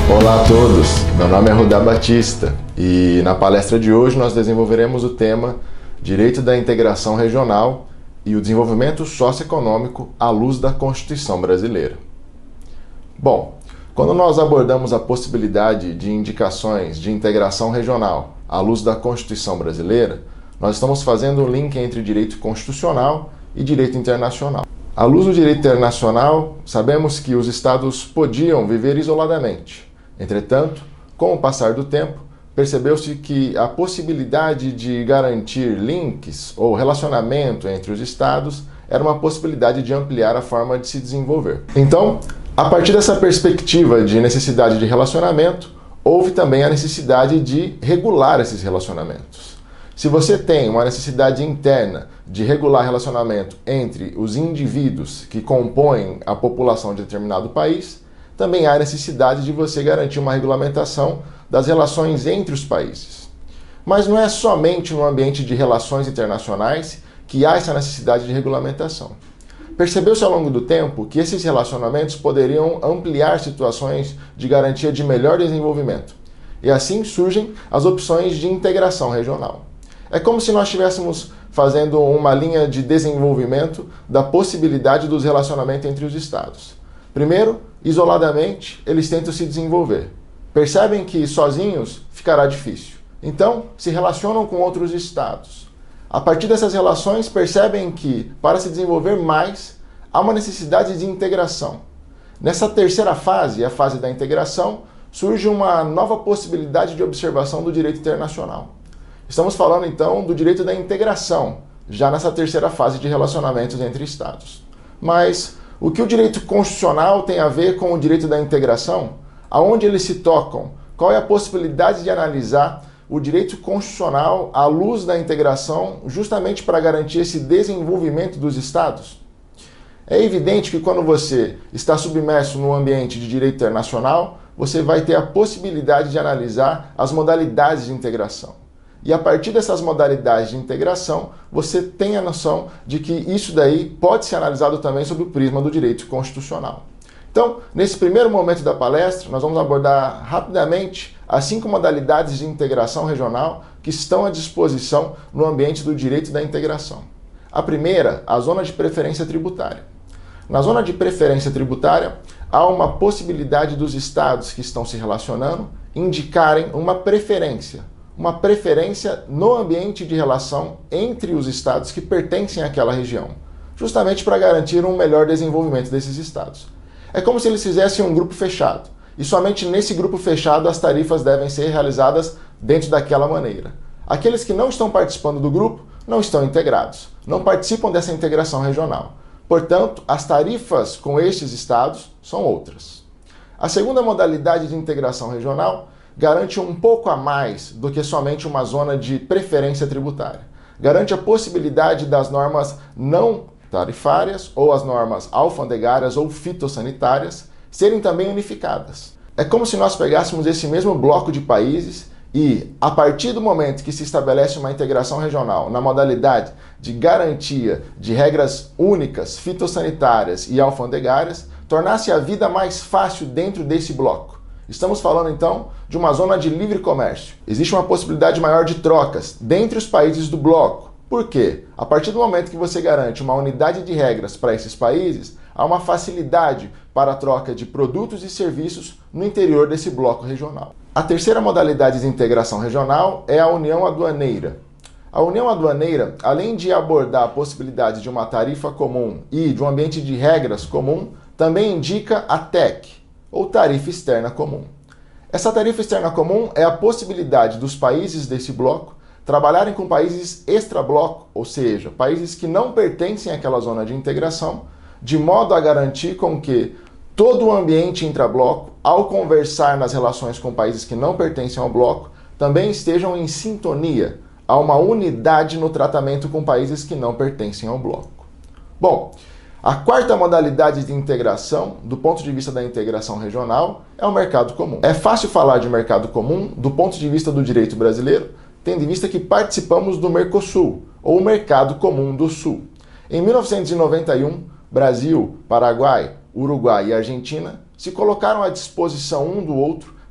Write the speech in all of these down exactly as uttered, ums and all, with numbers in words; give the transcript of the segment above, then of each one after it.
Olá a todos, meu nome é Rudá Batista e na palestra de hoje nós desenvolveremos o tema Direito da Integração Regional e o Desenvolvimento Socioeconômico à luz da Constituição Brasileira. Bom, quando nós abordamos a possibilidade de indicações de integração regional à luz da Constituição Brasileira, nós estamos fazendo um link entre direito constitucional e direito internacional. À luz do direito internacional, sabemos que os estados podiam viver isoladamente. Entretanto, com o passar do tempo, percebeu-se que a possibilidade de garantir links ou relacionamento entre os estados era uma possibilidade de ampliar a forma de se desenvolver. Então, a partir dessa perspectiva de necessidade de relacionamento, houve também a necessidade de regular esses relacionamentos. Se você tem uma necessidade interna de regular relacionamento entre os indivíduos que compõem a população de determinado país, também há necessidade de você garantir uma regulamentação das relações entre os países. Mas não é somente no ambiente de relações internacionais que há essa necessidade de regulamentação. Percebeu-se ao longo do tempo que esses relacionamentos poderiam ampliar situações de garantia de melhor desenvolvimento. E assim surgem as opções de integração regional. É como se nós estivéssemos fazendo uma linha de desenvolvimento da possibilidade dos relacionamentos entre os estados. Primeiro, isoladamente, eles tentam se desenvolver. Percebem que sozinhos ficará difícil. Então, se relacionam com outros estados. A partir dessas relações, percebem que, para se desenvolver mais, há uma necessidade de integração. Nessa terceira fase, a fase da integração, surge uma nova possibilidade de observação do direito internacional. Estamos falando, então, do direito da integração, já nessa terceira fase de relacionamentos entre estados. Mas o que o direito constitucional tem a ver com o direito da integração? Aonde eles se tocam? Qual é a possibilidade de analisar o direito constitucional à luz da integração, justamente para garantir esse desenvolvimento dos estados? É evidente que quando você está submerso no ambiente de direito internacional, você vai ter a possibilidade de analisar as modalidades de integração. E a partir dessas modalidades de integração, você tem a noção de que isso daí pode ser analisado também sob o prisma do direito constitucional. Então, nesse primeiro momento da palestra, nós vamos abordar rapidamente as cinco modalidades de integração regional que estão à disposição no ambiente do direito da integração. A primeira, a zona de preferência tributária. Na zona de preferência tributária, há uma possibilidade dos estados que estão se relacionando indicarem uma preferência. uma preferência no ambiente de relação entre os estados que pertencem àquela região, justamente para garantir um melhor desenvolvimento desses estados. É como se eles fizessem um grupo fechado, e somente nesse grupo fechado as tarifas devem ser realizadas dentro daquela maneira. Aqueles que não estão participando do grupo não estão integrados, não participam dessa integração regional. Portanto, as tarifas com estes estados são outras. A segunda modalidade de integração regional garante um pouco a mais do que somente uma zona de preferência tributária. Garante a possibilidade das normas não tarifárias ou as normas alfandegárias ou fitossanitárias serem também unificadas. É como se nós pegássemos esse mesmo bloco de países e, a partir do momento que se estabelece uma integração regional na modalidade de garantia de regras únicas, fitossanitárias e alfandegárias, tornasse a vida mais fácil dentro desse bloco. Estamos falando, então, de uma zona de livre comércio. Existe uma possibilidade maior de trocas dentre os países do bloco. Por quê? A partir do momento que você garante uma unidade de regras para esses países, há uma facilidade para a troca de produtos e serviços no interior desse bloco regional. A terceira modalidade de integração regional é a união aduaneira. A união aduaneira, além de abordar a possibilidade de uma tarifa comum e de um ambiente de regras comum, também indica a T E C, ou tarifa externa comum. Essa tarifa externa comum é a possibilidade dos países desse bloco trabalharem com países extra-bloco, ou seja, países que não pertencem àquela zona de integração, de modo a garantir com que todo o ambiente intra-bloco, ao conversar nas relações com países que não pertencem ao bloco, também estejam em sintonia, a uma unidade no tratamento com países que não pertencem ao bloco. Bom, a quarta modalidade de integração, do ponto de vista da integração regional, é o mercado comum. É fácil falar de mercado comum do ponto de vista do direito brasileiro, tendo em vista que participamos do Mercosul, ou Mercado Comum do Sul. Em mil novecentos e noventa e um, Brasil, Paraguai, Uruguai e Argentina se colocaram à disposição um do outro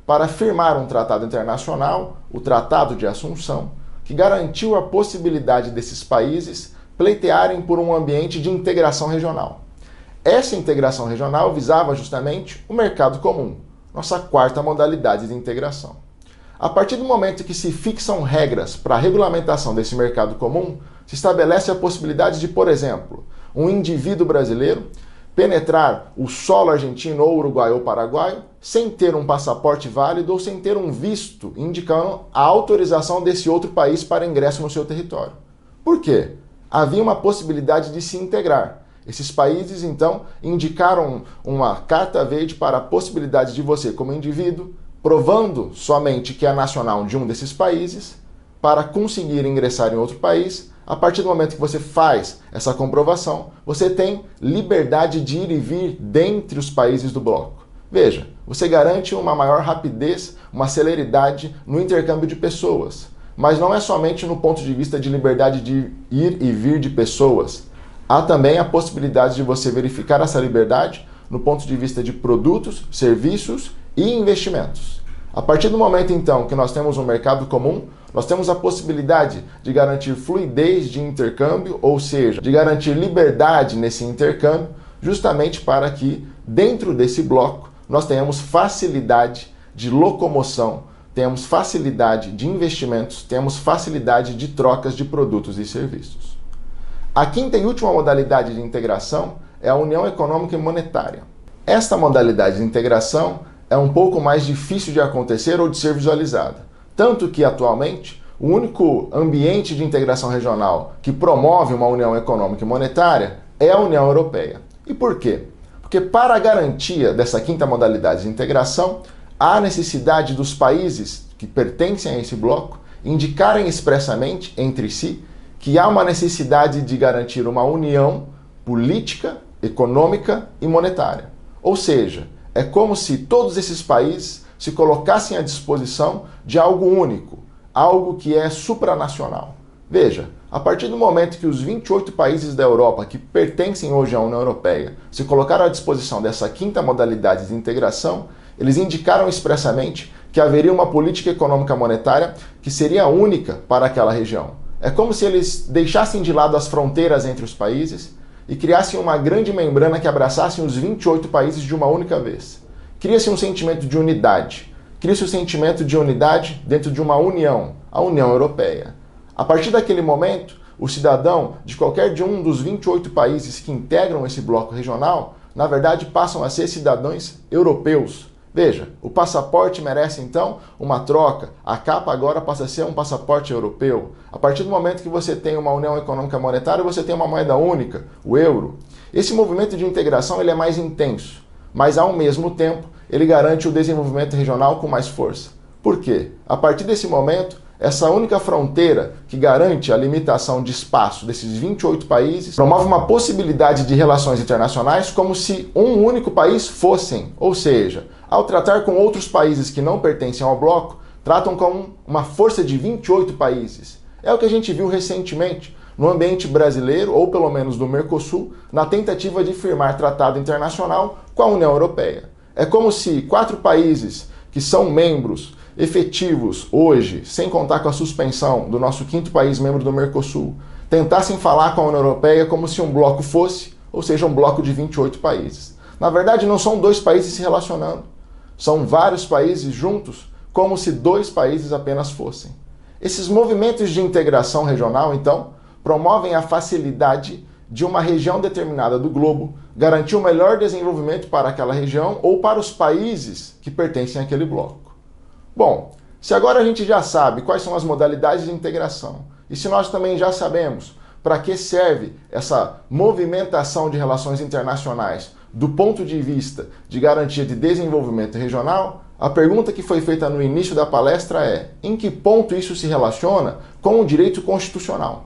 para firmar um tratado internacional, o Tratado de Assunção, que garantiu a possibilidade desses países pleitearem por um ambiente de integração regional. Essa integração regional visava justamente o mercado comum, nossa quarta modalidade de integração. A partir do momento que se fixam regras para a regulamentação desse mercado comum, se estabelece a possibilidade de, por exemplo, um indivíduo brasileiro penetrar o solo argentino ou uruguaio ou paraguaio sem ter um passaporte válido ou sem ter um visto indicando a autorização desse outro país para ingresso no seu território. Por quê? Havia uma possibilidade de se integrar. Esses países, então, indicaram uma carta verde para a possibilidade de você, como indivíduo, provando somente que é nacional de um desses países, para conseguir ingressar em outro país. A partir do momento que você faz essa comprovação, você tem liberdade de ir e vir dentre os países do bloco. Veja, você garante uma maior rapidez, uma celeridade no intercâmbio de pessoas. Mas não é somente no ponto de vista de liberdade de ir e vir de pessoas. Há também a possibilidade de você verificar essa liberdade no ponto de vista de produtos, serviços e investimentos. A partir do momento, então, que nós temos um mercado comum, nós temos a possibilidade de garantir fluidez de intercâmbio, ou seja, de garantir liberdade nesse intercâmbio, justamente para que, dentro desse bloco, nós tenhamos facilidade de locomoção, temos facilidade de investimentos, temos facilidade de trocas de produtos e serviços. A quinta e última modalidade de integração é a União Econômica e Monetária. Esta modalidade de integração é um pouco mais difícil de acontecer ou de ser visualizada. Tanto que, atualmente, o único ambiente de integração regional que promove uma união econômica e monetária é a União Europeia. E por quê? Porque para a garantia dessa quinta modalidade de integração, há necessidade dos países que pertencem a esse bloco indicarem expressamente entre si que há uma necessidade de garantir uma união política, econômica e monetária. Ou seja, é como se todos esses países se colocassem à disposição de algo único, algo que é supranacional. Veja, a partir do momento que os vinte e oito países da Europa que pertencem hoje à União Europeia se colocaram à disposição dessa quinta modalidade de integração, eles indicaram expressamente que haveria uma política econômica monetária que seria única para aquela região. É como se eles deixassem de lado as fronteiras entre os países e criassem uma grande membrana que abraçasse os vinte e oito países de uma única vez. Cria-se um sentimento de unidade. Cria-se um sentimento de unidade dentro de uma união, a União Europeia. A partir daquele momento, o cidadão de qualquer de um dos vinte e oito países que integram esse bloco regional, na verdade, passam a ser cidadãos europeus. Veja, o passaporte merece então uma troca. A capa agora passa a ser um passaporte europeu. A partir do momento que você tem uma união econômica monetária, você tem uma moeda única, o euro. Esse movimento de integração ele é mais intenso, mas ao mesmo tempo ele garante o desenvolvimento regional com mais força. Por quê? A partir desse momento, essa única fronteira que garante a limitação de espaço desses vinte e oito países promove uma possibilidade de relações internacionais como se um único país fossem, ou seja, ao tratar com outros países que não pertencem ao bloco, tratam como uma força de vinte e oito países. É o que a gente viu recentemente no ambiente brasileiro, ou pelo menos do Mercosul, na tentativa de firmar tratado internacional com a União Europeia. É como se quatro países que são membros efetivos hoje, sem contar com a suspensão do nosso quinto país membro do Mercosul, tentassem falar com a União Europeia como se um bloco fosse, ou seja, um bloco de vinte e oito países. Na verdade, não são dois países se relacionando, são vários países juntos, como se dois países apenas fossem. Esses movimentos de integração regional, então, promovem a facilidade de uma região determinada do globo garantir o melhor desenvolvimento para aquela região ou para os países que pertencem àquele bloco. Bom, se agora a gente já sabe quais são as modalidades de integração, e se nós também já sabemos para que serve essa movimentação de relações internacionais do ponto de vista de garantia de desenvolvimento regional, a pergunta que foi feita no início da palestra é: em que ponto isso se relaciona com o direito constitucional?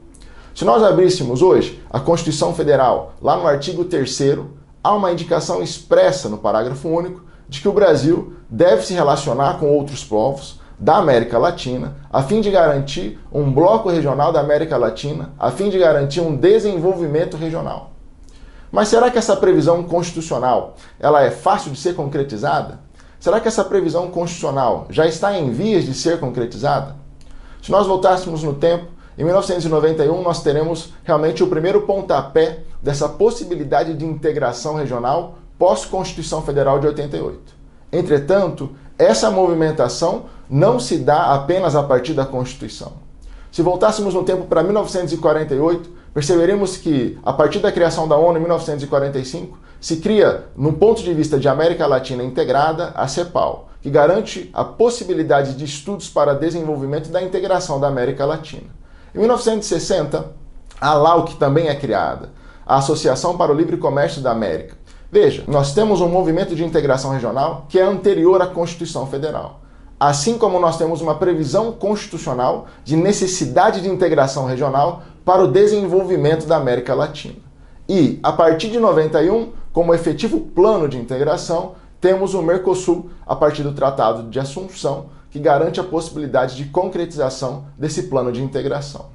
Se nós abríssemos hoje a Constituição Federal, lá no artigo terceiro, há uma indicação expressa no parágrafo único de que o Brasil deve se relacionar com outros povos da América Latina, a fim de garantir um bloco regional da América Latina, a fim de garantir um desenvolvimento regional. Mas será que essa previsão constitucional ela é fácil de ser concretizada? será que essa previsão constitucional já está em vias de ser concretizada? Se nós voltássemos no tempo, em mil novecentos e noventa e um nós teremos realmente o primeiro pontapé dessa possibilidade de integração regional pós-Constituição Federal de oitenta e oito. Entretanto, essa movimentação não se dá apenas a partir da Constituição. Se voltássemos no tempo para mil novecentos e quarenta e oito, perceberemos que, a partir da criação da ONU em mil novecentos e quarenta e cinco, se cria, no ponto de vista de América Latina integrada, a CEPAL, que garante a possibilidade de estudos para desenvolvimento da integração da América Latina. Em mil novecentos e sessenta, a ALAU, que também é criada, a Associação para o Livre Comércio da América. Veja, nós temos um movimento de integração regional que é anterior à Constituição Federal. Assim como nós temos uma previsão constitucional de necessidade de integração regional para o desenvolvimento da América Latina. E, a partir de noventa e um, como efetivo plano de integração, temos o Mercosul, a partir do Tratado de Assunção, que garante a possibilidade de concretização desse plano de integração.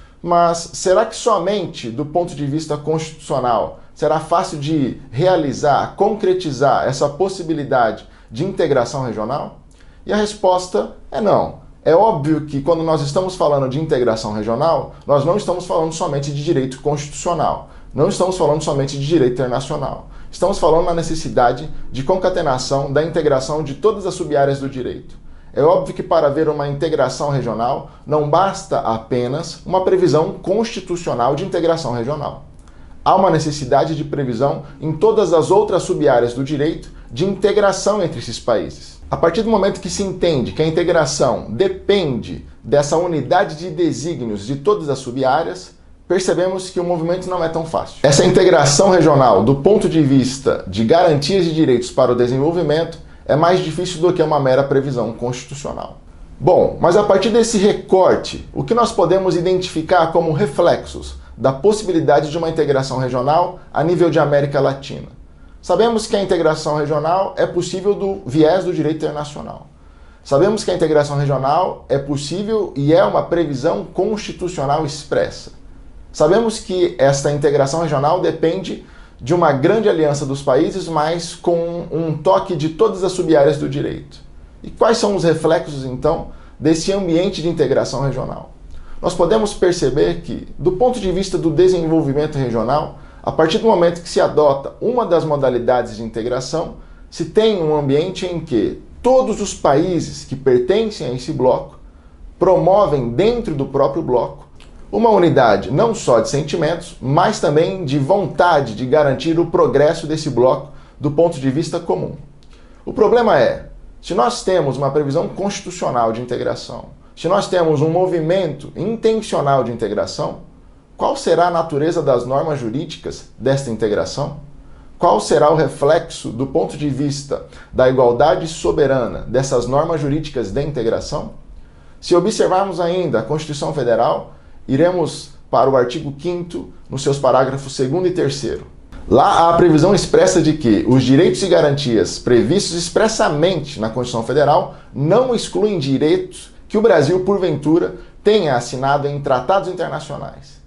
Mas será que somente do ponto de vista constitucional será fácil de realizar, concretizar essa possibilidade de integração regional? E a resposta é não. É óbvio que quando nós estamos falando de integração regional, nós não estamos falando somente de direito constitucional, não estamos falando somente de direito internacional. Estamos falando na necessidade de concatenação da integração de todas as sub-áreas do direito. É óbvio que para haver uma integração regional, não basta apenas uma previsão constitucional de integração regional. Há uma necessidade de previsão em todas as outras sub-áreas do direito de integração entre esses países. A partir do momento que se entende que a integração depende dessa unidade de desígnios de todas as sub-áreas, percebemos que o movimento não é tão fácil. Essa integração regional, do ponto de vista de garantias de direitos para o desenvolvimento, é mais difícil do que uma mera previsão constitucional. Bom, mas a partir desse recorte, o que nós podemos identificar como reflexos da possibilidade de uma integração regional a nível de América Latina? Sabemos que a integração regional é possível do viés do direito internacional. Sabemos que a integração regional é possível e é uma previsão constitucional expressa. Sabemos que esta integração regional depende de uma grande aliança dos países, mas com um toque de todas as sub-áreas do direito. E quais são os reflexos, então, desse ambiente de integração regional? Nós podemos perceber que, do ponto de vista do desenvolvimento regional, a partir do momento que se adota uma das modalidades de integração, se tem um ambiente em que todos os países que pertencem a esse bloco promovem dentro do próprio bloco uma unidade não só de sentimentos, mas também de vontade de garantir o progresso desse bloco do ponto de vista comum. O problema é, se nós temos uma previsão constitucional de integração, se nós temos um movimento intencional de integração, qual será a natureza das normas jurídicas desta integração? Qual será o reflexo do ponto de vista da igualdade soberana dessas normas jurídicas de integração? Se observarmos ainda a Constituição Federal, iremos para o artigo quinto, nos seus parágrafos segundo e terceiro. Lá há a previsão expressa de que os direitos e garantias previstos expressamente na Constituição Federal não excluem direitos que o Brasil, porventura, tenha assinado em tratados internacionais.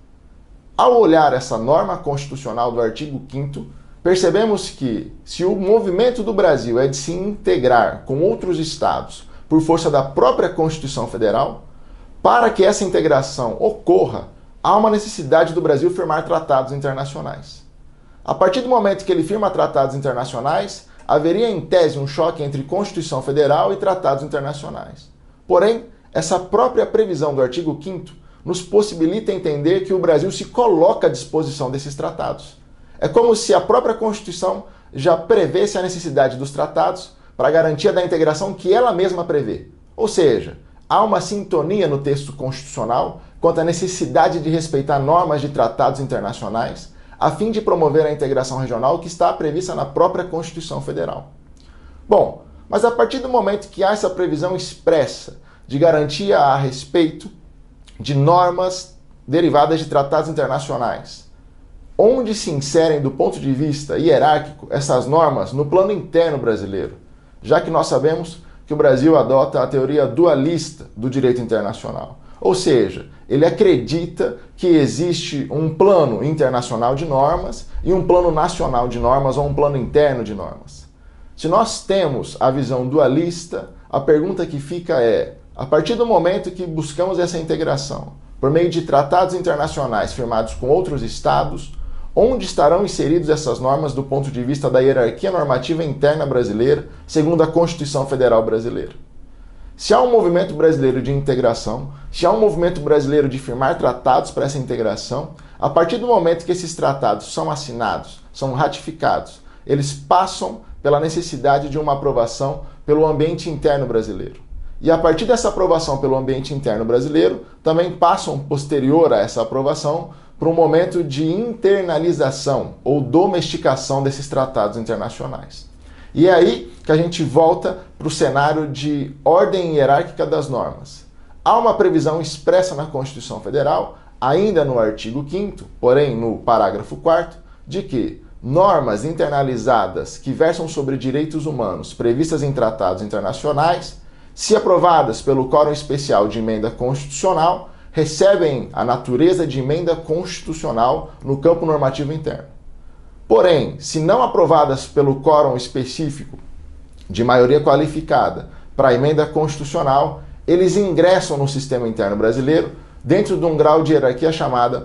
Ao olhar essa norma constitucional do artigo quinto, percebemos que, se o movimento do Brasil é de se integrar com outros estados por força da própria Constituição Federal, para que essa integração ocorra, há uma necessidade do Brasil firmar tratados internacionais. A partir do momento que ele firma tratados internacionais, haveria em tese um choque entre Constituição Federal e tratados internacionais. Porém, essa própria previsão do artigo quinto nos possibilita entender que o Brasil se coloca à disposição desses tratados. É como se a própria Constituição já prevesse a necessidade dos tratados para a garantia da integração que ela mesma prevê. Ou seja, há uma sintonia no texto constitucional quanto à necessidade de respeitar normas de tratados internacionais a fim de promover a integração regional que está prevista na própria Constituição Federal. Bom, mas a partir do momento que há essa previsão expressa de garantia a respeito de normas derivadas de tratados internacionais, onde se inserem do ponto de vista hierárquico essas normas no plano interno brasileiro, já que nós sabemos que o Brasil adota a teoria dualista do direito internacional. Ou seja, ele acredita que existe um plano internacional de normas e um plano nacional de normas ou um plano interno de normas. Se nós temos a visão dualista, a pergunta que fica é, a partir do momento que buscamos essa integração, por meio de tratados internacionais firmados com outros estados, onde estarão inseridos essas normas do ponto de vista da hierarquia normativa interna brasileira, segundo a Constituição Federal Brasileira? Se há um movimento brasileiro de integração, se há um movimento brasileiro de firmar tratados para essa integração, a partir do momento que esses tratados são assinados, são ratificados, eles passam pela necessidade de uma aprovação pelo ambiente interno brasileiro. E a partir dessa aprovação pelo ambiente interno brasileiro, também passam, posterior a essa aprovação, para um momento de internalização ou domesticação desses tratados internacionais. E é aí que a gente volta para o cenário de ordem hierárquica das normas. Há uma previsão expressa na Constituição Federal, ainda no artigo quinto, porém no parágrafo quarto, de que normas internalizadas que versam sobre direitos humanos previstas em tratados internacionais, se aprovadas pelo Quórum Especial de Emenda Constitucional, recebem a natureza de emenda constitucional no campo normativo interno. Porém, se não aprovadas pelo quórum específico de maioria qualificada para a emenda constitucional, eles ingressam no sistema interno brasileiro dentro de um grau de hierarquia chamada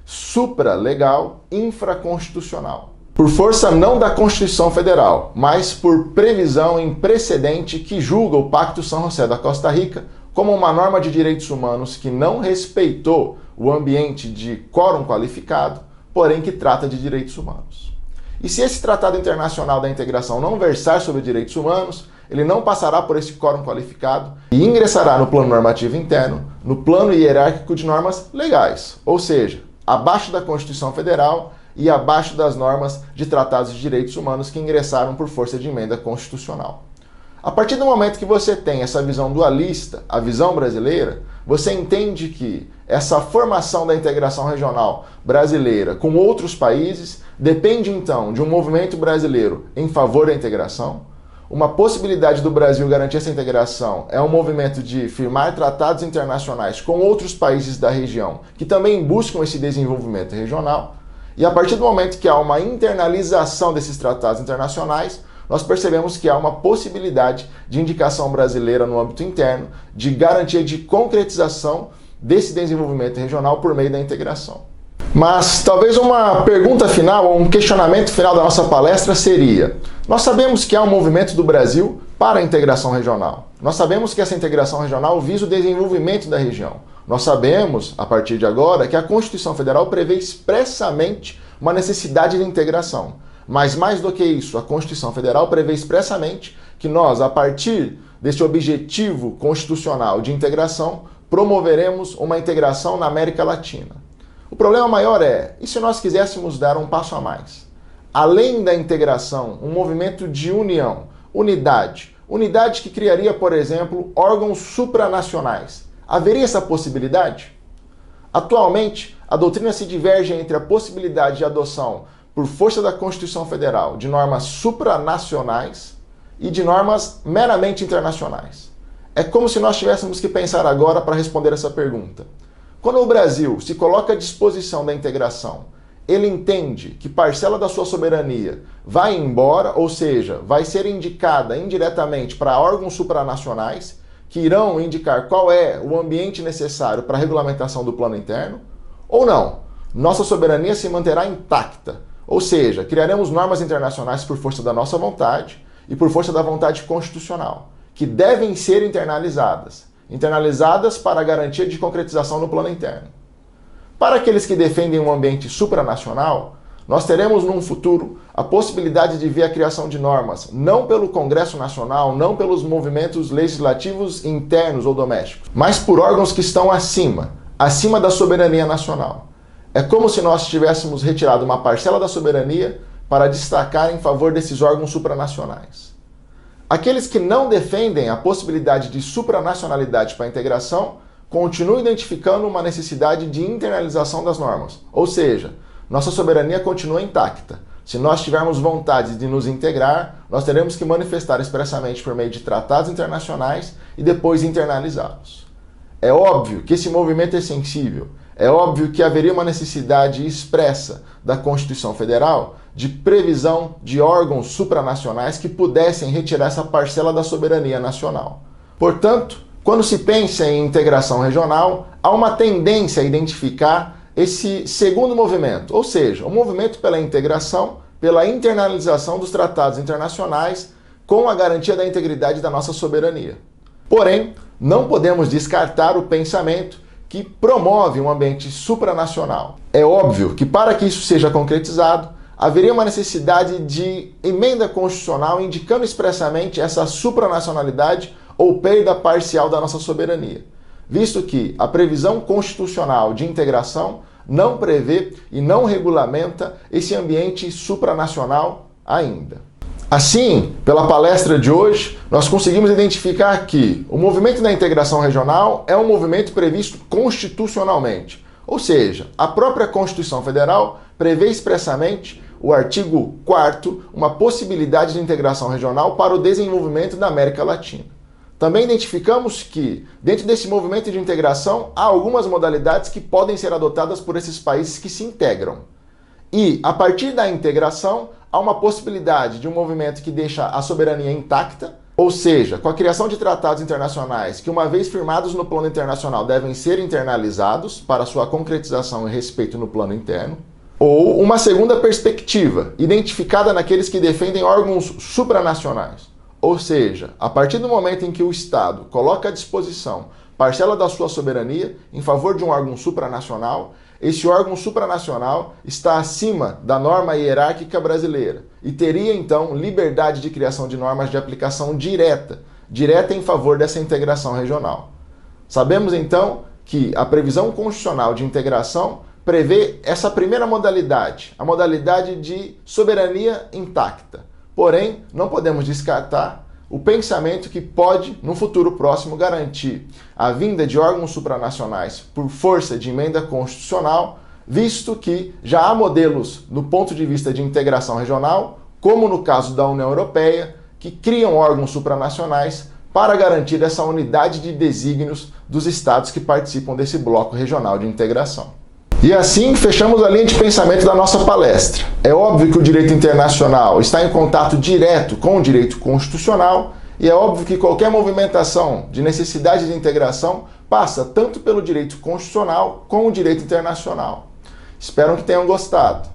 supralegal infraconstitucional. Por força não da Constituição Federal, mas por previsão em precedente que julga o Pacto São José da Costa Rica como uma norma de direitos humanos que não respeitou o ambiente de quórum qualificado, porém que trata de direitos humanos. E se esse Tratado Internacional da Integração não versar sobre direitos humanos, ele não passará por esse quórum qualificado e ingressará no plano normativo interno, no plano hierárquico de normas legais, ou seja, abaixo da Constituição Federal e abaixo das normas de tratados de direitos humanos que ingressaram por força de emenda constitucional. A partir do momento que você tem essa visão dualista, a visão brasileira, você entende que essa formação da integração regional brasileira com outros países depende então de um movimento brasileiro em favor da integração. Uma possibilidade do Brasil garantir essa integração é um movimento de firmar tratados internacionais com outros países da região que também buscam esse desenvolvimento regional. E a partir do momento que há uma internalização desses tratados internacionais, nós percebemos que há uma possibilidade de indicação brasileira no âmbito interno, de garantia de concretização desse desenvolvimento regional por meio da integração. Mas talvez uma pergunta final ou um questionamento final da nossa palestra seria: nós sabemos que há um movimento do Brasil para a integração regional. Nós sabemos que essa integração regional visa o desenvolvimento da região. Nós sabemos, a partir de agora, que a Constituição Federal prevê expressamente uma necessidade de integração. Mas mais do que isso, a Constituição Federal prevê expressamente que nós, a partir deste objetivo constitucional de integração, promoveremos uma integração na América Latina. O problema maior é, e se nós quiséssemos dar um passo a mais? Além da integração, um movimento de união, unidade, unidade que criaria, por exemplo, órgãos supranacionais. Haveria essa possibilidade? Atualmente, a doutrina se diverge entre a possibilidade de adoção por força da Constituição Federal, de normas supranacionais e de normas meramente internacionais. É como se nós tivéssemos que pensar agora para responder essa pergunta. Quando o Brasil se coloca à disposição da integração, ele entende que parcela da sua soberania vai embora, ou seja, vai ser indicada indiretamente para órgãos supranacionais que irão indicar qual é o ambiente necessário para a regulamentação do plano interno, ou não? Nossa soberania se manterá intacta. Ou seja, criaremos normas internacionais por força da nossa vontade e por força da vontade constitucional, que devem ser internalizadas. Internalizadas para a garantia de concretização no plano interno. Para aqueles que defendem um ambiente supranacional, nós teremos num futuro a possibilidade de ver a criação de normas, não pelo Congresso Nacional, não pelos movimentos legislativos internos ou domésticos, mas por órgãos que estão acima, acima da soberania nacional. É como se nós tivéssemos retirado uma parcela da soberania para destacar em favor desses órgãos supranacionais. Aqueles que não defendem a possibilidade de supranacionalidade para a integração continuam identificando uma necessidade de internalização das normas. Ou seja, nossa soberania continua intacta. Se nós tivermos vontade de nos integrar, nós teremos que manifestar expressamente por meio de tratados internacionais e depois internalizá-los. É óbvio que esse movimento é sensível. é óbvio que haveria uma necessidade expressa da Constituição Federal de previsão de órgãos supranacionais que pudessem retirar essa parcela da soberania nacional. Portanto, quando se pensa em integração regional, há uma tendência a identificar esse segundo movimento, ou seja, o movimento pela integração, pela internalização dos tratados internacionais com a garantia da integridade da nossa soberania. Porém, não podemos descartar o pensamento que promove um ambiente supranacional. É óbvio que para que isso seja concretizado, haveria uma necessidade de emenda constitucional indicando expressamente essa supranacionalidade ou perda parcial da nossa soberania, visto que a previsão constitucional de integração não prevê e não regulamenta esse ambiente supranacional ainda. Assim, pela palestra de hoje, nós conseguimos identificar que o movimento da integração regional é um movimento previsto constitucionalmente, ou seja, a própria Constituição Federal prevê expressamente o artigo quarto, uma possibilidade de integração regional para o desenvolvimento da América Latina. Também identificamos que, dentro desse movimento de integração, há algumas modalidades que podem ser adotadas por esses países que se integram. E, a partir da integração, há uma possibilidade de um movimento que deixa a soberania intacta, ou seja, com a criação de tratados internacionais que, uma vez firmados no plano internacional, devem ser internalizados para sua concretização e respeito no plano interno. Ou uma segunda perspectiva, identificada naqueles que defendem órgãos supranacionais. Ou seja, a partir do momento em que o Estado coloca à disposição parcela da sua soberania em favor de um órgão supranacional, esse órgão supranacional está acima da norma hierárquica brasileira e teria, então, liberdade de criação de normas de aplicação direta, direta em favor dessa integração regional. Sabemos, então, que a previsão constitucional de integração prevê essa primeira modalidade, a modalidade de soberania intacta. Porém, não podemos descartar o pensamento que pode, no futuro próximo, garantir a vinda de órgãos supranacionais por força de emenda constitucional, visto que já há modelos, do ponto de vista de integração regional, como no caso da União Europeia, que criam órgãos supranacionais para garantir essa unidade de desígnios dos estados que participam desse bloco regional de integração. E assim fechamos a linha de pensamento da nossa palestra. É óbvio que o direito internacional está em contato direto com o direito constitucional e é óbvio que qualquer movimentação de necessidade de integração passa tanto pelo direito constitucional como o direito internacional. Espero que tenham gostado.